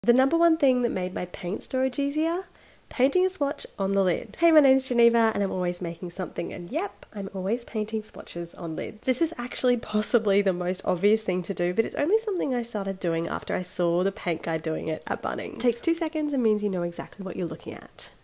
The number one thing that made my paint storage easier? Painting a swatch on the lid. Hey, my name's Geneva and I'm always making something, and yep, I'm always painting swatches on lids. This is actually possibly the most obvious thing to do, but it's only something I started doing after I saw the paint guy doing it at Bunnings. It takes 2 seconds and means you know exactly what you're looking at.